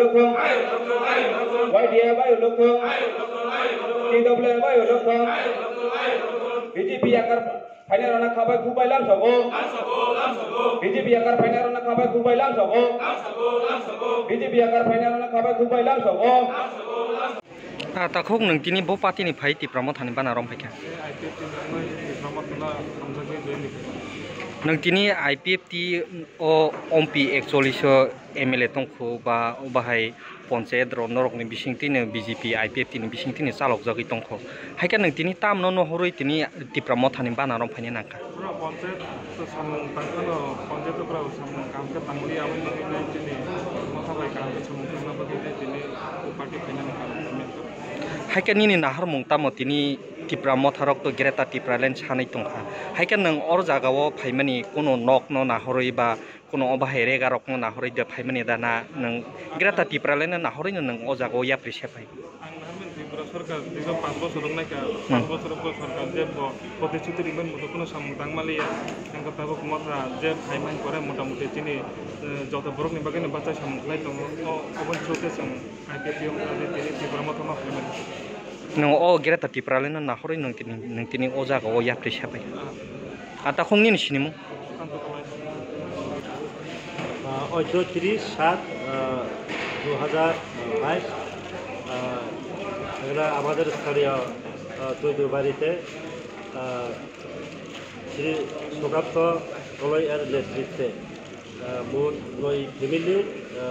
লক্ষং YDA bayu lukung TWA bayu lukung BJP akar final rana khabai kubai lam sogo BJP akar final rana khabai kubai lam sogo BJP akar final rana khabai kubai lam sogo takuk nang tini bo party ni phai ti promote hani bana rom phai nang tini IPF ti o OMP actually so MLA tongkho ba bahai panchayat রনরক ni bising tini BJP IPF tini bising tini salok jagi tongkho haika nang tini tam no horoi tini ti promote hani bana rom phai nangka panchayat তো সামন তাঙ্গনো পঞ্চায়েত প্রাও সামন কামকে তাঙ্গলি আমি নাই tini মথাবাই কামকে সামন না বদলে tini পার্টি ফাইনাল কাম haika nini nahar mungta mo tini tipra motharok to greta tipra len sanai tongkha haika nang or jagao phaimani kono nok no nahoroi ba kono obahe regarok no nahoroi de phaimani dana nang greta tipra len nahoroi nang o jagao ya prishe pai সরকার দীর্ঘ 5 বছর নাকি 5 বছর পর সরকার যে প্রতিশ্রুতি দিবেন মতো কোনো সামদাং মালিয়া এঙ্কা তাবো কুমাররা যে ফাইমান করে মোটামুটি তিনি যত বরক নিবাগে বাচ্চা সামলাই দङ অবশ্যই जों আইপিপিএম তিনি তীব্র মত মা ফাইমান nang o greta tipra len nahoroi nang tini o jagao ya prishe pai ata khongni ni sinimu 38/7/2022 এগুলো আমাদের স্থানীয় তৈদুবাড়িতে শ্রী সুকান্ত গলই এর নেতৃত্বে মোট 9 ফ্যামিলির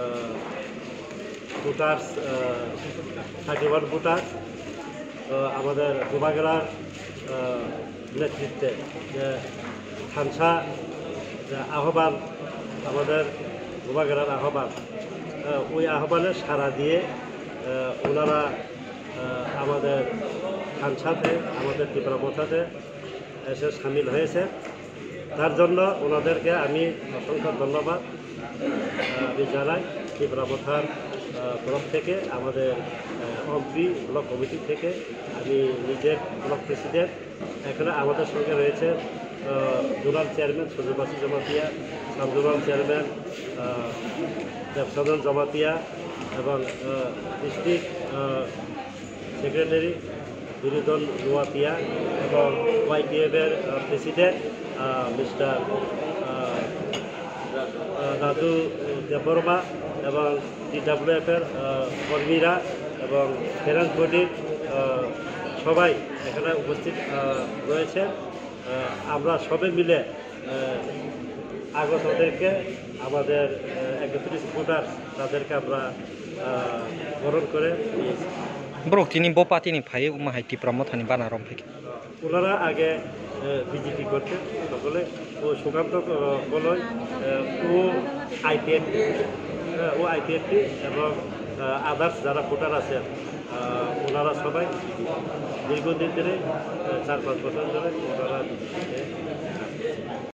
ভোটার্স 31 ভোটার আমাদের গোবাগেরার নেতৃত্বে যে খানসা আহ্বান আমাদের গোবাগেরার আহ্বান ওই আহ্বানে সাড়া দিয়ে ওনারা আমাদের খানসাতে আমাদের ত্রিপুরা মথাতে এসে সামিল হয়েছে তার জন্য ওনাদেরকে আমি অসংখ্য ধন্যবাদ আমি জানাই ত্রিপুরা মথার তরফ থেকে আমাদের এমপি ব্লক কমিটি থেকে আমি নিজের ব্লক প্রেসিডেন্ট এখানে আমাদের সঙ্গে রয়েছে zonal chairman Sujbasi Jamatia sub zonal chairman Debsadhan Jamatia এবং ডিস্ট্রিক্ট সেক্রেটারি বিনোদন নোয়াতিয়া এবং YPF-এর প্রেসিডেন্ট মিস্টার রাজু দেববর্মা এবং TWF-এর কর্মীরা এবং ফেরান্স বডির সবাই এখানে উপস্থিত রয়েছে আমরা সবাই মিলে আগতদেরকে আমাদের 31 ভোটার তাদেরকে আমরা বরণ করে নিয়েছি brok tini bo party ni phai umahai ti promote hani bana rom phai ওনারা আগে বিজেপি করতেন সকলে ও সুকান্ত গলই ও আইপিএফটি এবং আদার্স যারা ভোটার আছেন ওনারা সবাই দীর্ঘদিন ধরে 4-5 বছর ধরে ওনারা